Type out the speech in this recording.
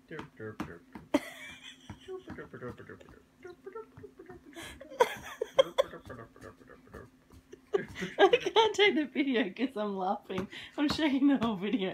I can't take the video because I'm laughing. I'm shaking the whole video.